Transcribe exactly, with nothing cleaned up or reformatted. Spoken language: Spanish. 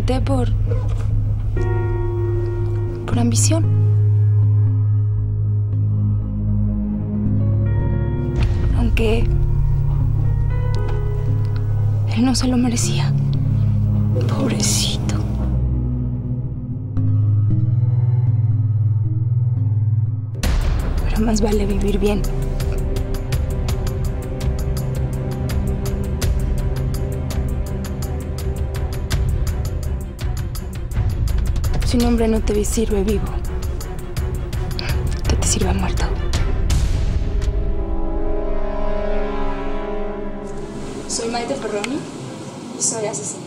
maté por... por ambición. Aunque... él no se lo merecía. Pobrecito. Pero más vale vivir bien. Si un hombre no te sirve vivo, que te sirva muerto. Soy Maite Perroni y soy asesina.